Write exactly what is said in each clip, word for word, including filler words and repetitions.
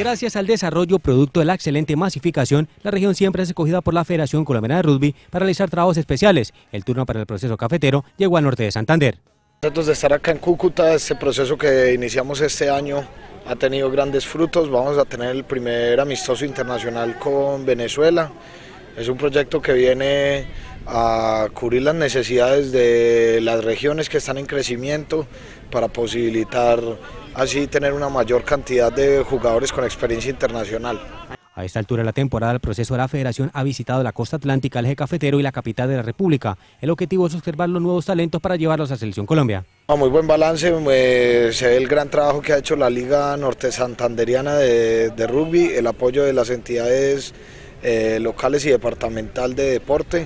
Gracias al desarrollo producto de la excelente masificación, la región siempre es escogida por la Federación Colombiana de Rugby para realizar trabajos especiales. El turno para el proceso cafetero llegó al norte de Santander. Nosotros de estar acá en Cúcuta, este proceso que iniciamos este año ha tenido grandes frutos. Vamos a tener el primer amistoso internacional con Venezuela. Es un proyecto que viene a cubrir las necesidades de las regiones que están en crecimiento para posibilitar así tener una mayor cantidad de jugadores con experiencia internacional. A esta altura de la temporada, el proceso de la Federación ha visitado la costa atlántica, el eje cafetero y la capital de la República. El objetivo es observar los nuevos talentos para llevarlos a Selección Colombia. Muy buen balance, eh, se ve el gran trabajo que ha hecho la Liga Norte Santanderiana de, de Rugby, el apoyo de las entidades eh, locales y departamental de deporte,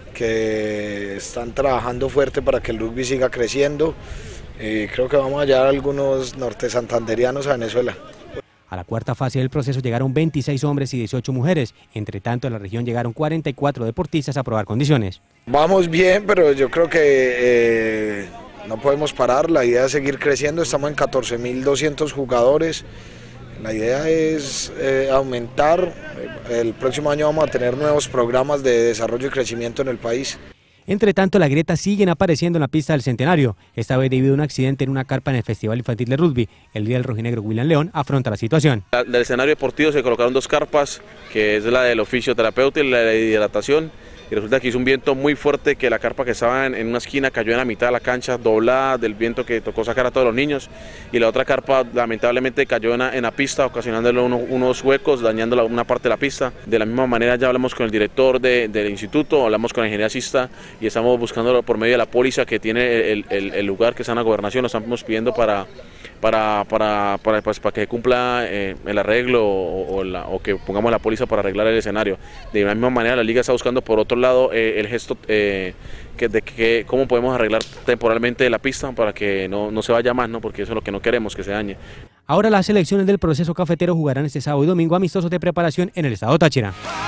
que están trabajando fuerte para que el rugby siga creciendo. Y creo que vamos a llevar a algunos norte santanderianos a Venezuela. A la cuarta fase del proceso llegaron veintiséis hombres y dieciocho mujeres. Entre tanto, en la región llegaron cuarenta y cuatro deportistas a probar condiciones. Vamos bien, pero yo creo que eh, no podemos parar. La idea es seguir creciendo. Estamos en catorce mil doscientos jugadores. La idea es eh, aumentar. El próximo año vamos a tener nuevos programas de desarrollo y crecimiento en el país. Entre tanto, las grietas siguen apareciendo en la pista del Centenario, esta vez debido a un accidente en una carpa en el Festival Infantil de Rugby. El líder rojinegro William León afronta la situación. Del escenario deportivo se colocaron dos carpas, que es la del oficio terapeuta y la de hidratación, y resulta que hizo un viento muy fuerte que la carpa que estaba en, en una esquina cayó en la mitad de la cancha, doblada del viento que tocó sacar a todos los niños, y la otra carpa lamentablemente cayó en la, en la pista, ocasionándole uno, unos huecos, dañando la, una parte de la pista. De la misma manera ya hablamos con el director de, del instituto, hablamos con la ingeniería asista y estamos buscando por medio de la póliza que tiene el, el, el lugar que está en la gobernación, lo estamos pidiendo para, para, para, para, pues, para que cumpla eh, el arreglo o, o, la, o que pongamos la póliza para arreglar el escenario. De la misma manera la liga está buscando por otro lado eh, el gesto eh, que, de que cómo podemos arreglar temporalmente la pista para que no, no se vaya más, ¿no? Porque eso es lo que no queremos, que se dañe. Ahora las selecciones del proceso cafetero jugarán este sábado y domingo amistosos de preparación en el estado Táchira.